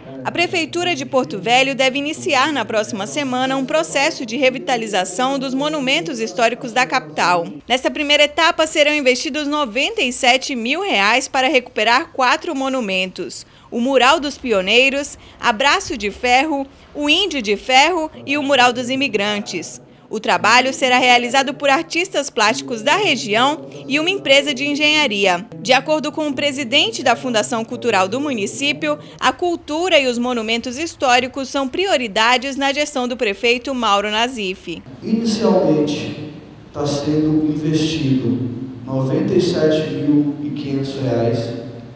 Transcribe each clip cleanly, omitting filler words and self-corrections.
A Prefeitura de Porto Velho deve iniciar na próxima semana um processo de revitalização dos monumentos históricos da capital. Nesta primeira etapa serão investidos R$ 97 mil para recuperar 4 monumentos: o Mural dos Pioneiros, a Braço de Ferro, o Índio de Ferro e o Mural dos Imigrantes. O trabalho será realizado por artistas plásticos da região e uma empresa de engenharia. De acordo com o presidente da Fundação Cultural do município, a cultura e os monumentos históricos são prioridades na gestão do prefeito Mauro Nazif. Inicialmente está sendo investido R$ 97.500,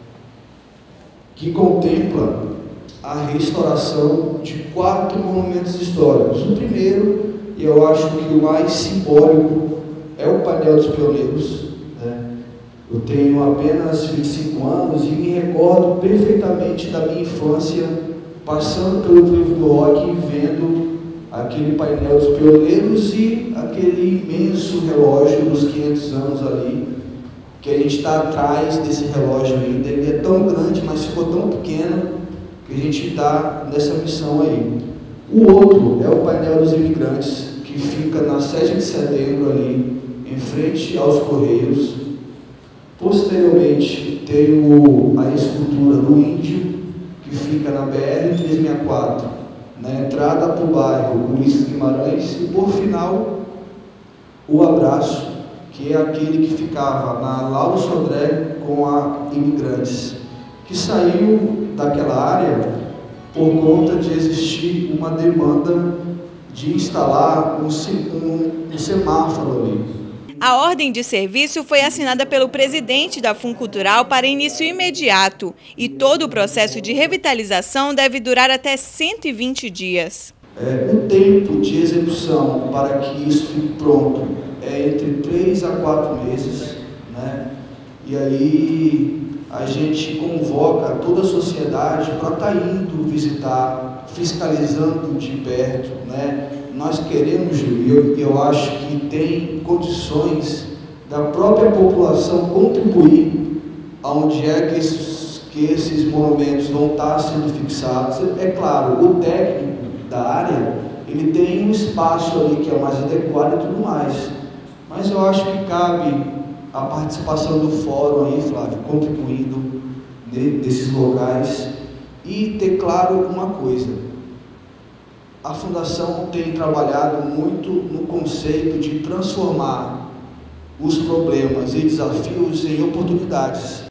que contempla a restauração de 4 monumentos históricos. O primeiro, e eu acho que o mais simbólico, é o Painel dos Pioneiros, né? Eu tenho apenas 25 anos e me recordo perfeitamente da minha infância, passando pelo Trevo do Rock e vendo aquele Painel dos Pioneiros e aquele imenso relógio dos 500 anos ali, que a gente está atrás desse relógio ainda. Ele é tão grande, mas ficou tão pequeno que a gente está nessa missão aí. O outro é o Painel dos Imigrantes, que fica na 7 de setembro ali, em frente aos Correios. Posteriormente, tem a escultura do Índio, que fica na BR-364, na entrada para o bairro Ulisses Guimarães. E, por final, o Abraço, que é aquele que ficava na Lauro Sodré com a Imigrantes, que saiu daquela área por conta de existir uma demanda de instalar um semáforo ali. A ordem de serviço foi assinada pelo presidente da Funcultural para início imediato e todo o processo de revitalização deve durar até 120 dias. O tempo de execução para que isso fique pronto é entre 3 a 4 meses, né? E aí a gente convoca toda a sociedade para estar indo visitar, fiscalizando de perto, né? Nós queremos, e eu acho que tem condições da própria população contribuir aonde é que esses monumentos vão estar sendo fixados. É claro, o técnico da área, ele tem um espaço ali que é mais adequado e tudo mais, mas eu acho que cabe a participação do fórum aí, Flávio, contribuindo desses locais. E ter claro uma coisa: a Fundação tem trabalhado muito no conceito de transformar os problemas e desafios em oportunidades.